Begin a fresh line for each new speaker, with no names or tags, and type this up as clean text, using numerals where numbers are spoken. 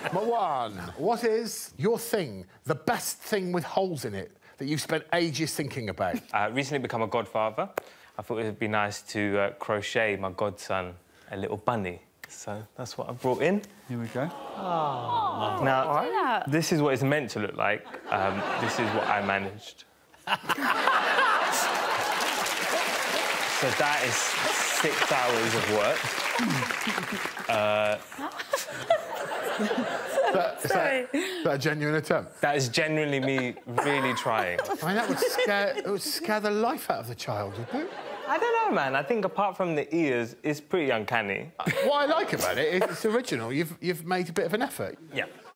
Mawaan, what is your thing, the best thing with holes in it that you've spent ages thinking about?
I recently become a godfather. I thought it would be nice to crochet my godson a little bunny. So that's what I brought in.
Here we go.
Oh. Now, this is what it's meant to look like. This is what I managed. So that is 6 hours of work.
Is that a genuine attempt?
That is genuinely me really trying.
I mean, that would scare the life out of the child, wouldn't it?
I don't know, man. I think apart from the ears, it's pretty uncanny.
What I like about it is it's original. You've made a bit of an effort.
Yeah.